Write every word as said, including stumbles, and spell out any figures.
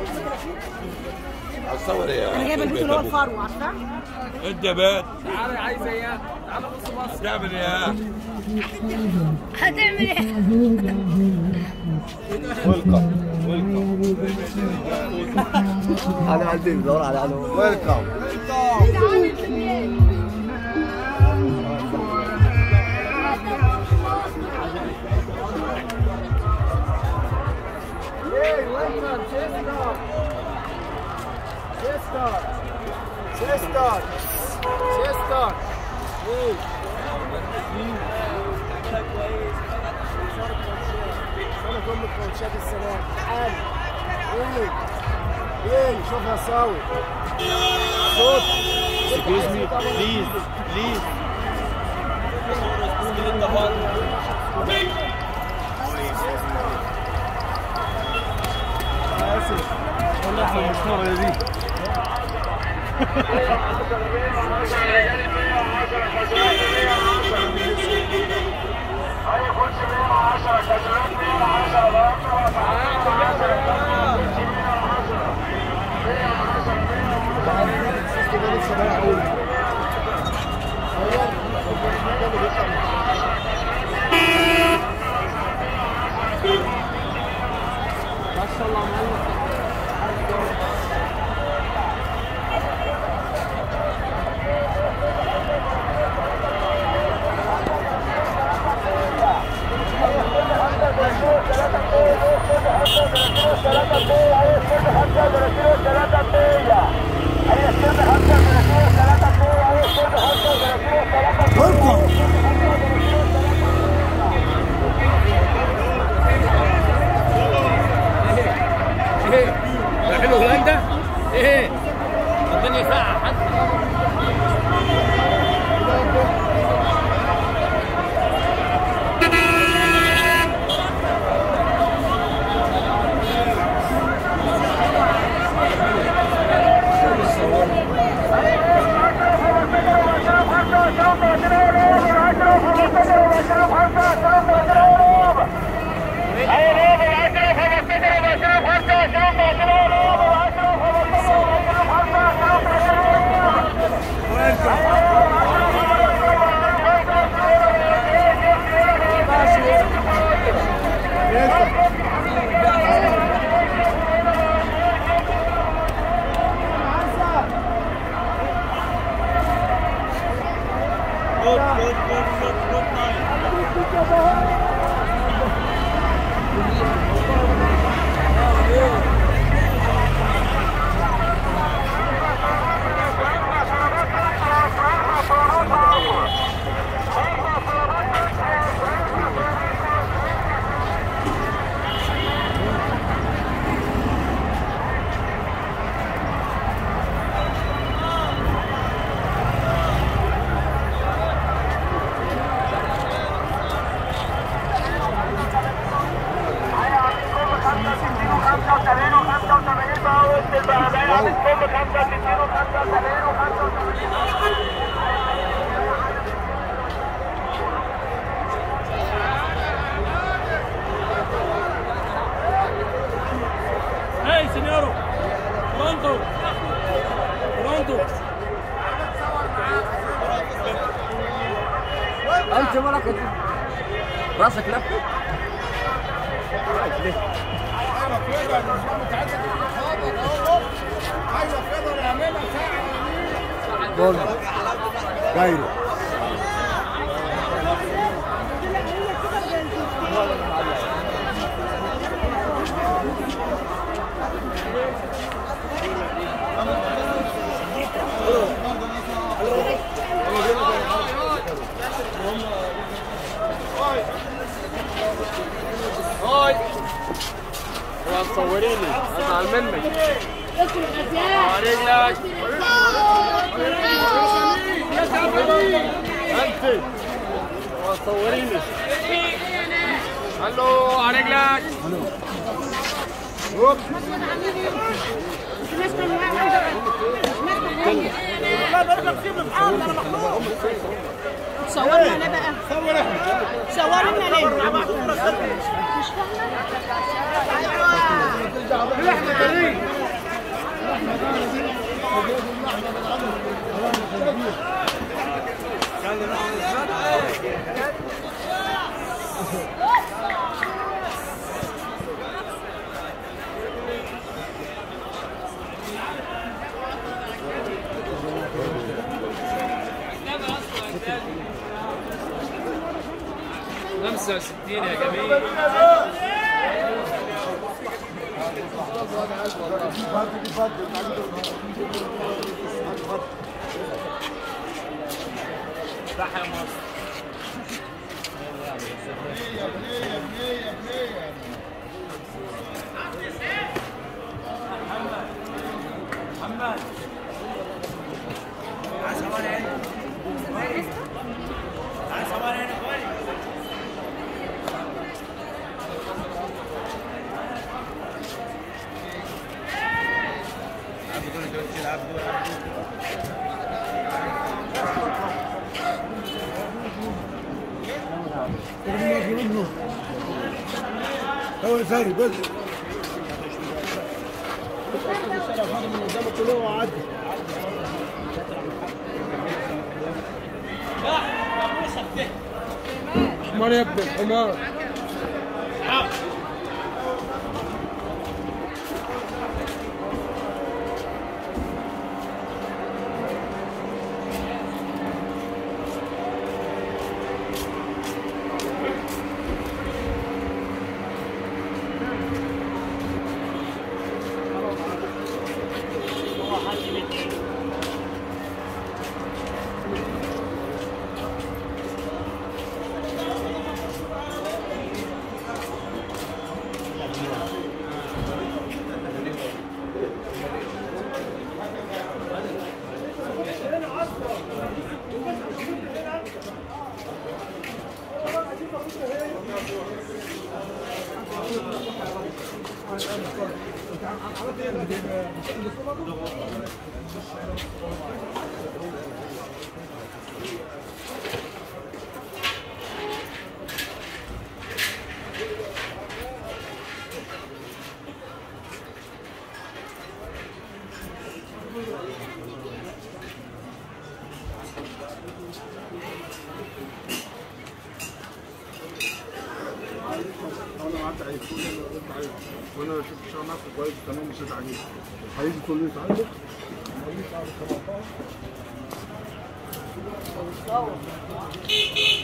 هتصور ايه؟ انا جايبه البيت اللي هو الفرو، عارفاه؟ انت بات تعالى عايزه اياه، تعالى بص مصر. هتعمل ايه؟ هتعمل ايه؟ ويلكم ويلكم. انا عندي ندور على علو. ويلكم Sister, sister, sister. ايه انا كل الكوتشات السلام تعالي. ايه ايه شوف يا ساوي صوت. Excuse me, please, please. اسف والله احنا المشهورة دي. ما شاء الله معلم. ايه؟ رايحين هولندا؟ ايه؟ الدنيا ساعة حتى. Good, good, good, good, good night. Ehi signoro, pronto? Pronto? انت مالك راسك لفت. بول غيره هاي صوريني ازعل منك. رجلك انت صوريني. الو على رجلك. صورنا انا بقى. صورنا ليه؟ مش فاهمه. خمسة وستين يا جميل. صح يا مصر. محمد تعال صور هنا كويس. تعال صور هنا كويس. عبد دول دول عبد دول هو ثاني بس حمار يا ابني حمار. انا قعدت عليه كل اللي قلت عليه وانا شفت شغل نفسه كويس تمام مش هتعجبه. هيجي كله يتعلم هيجي بعد سبعتاشر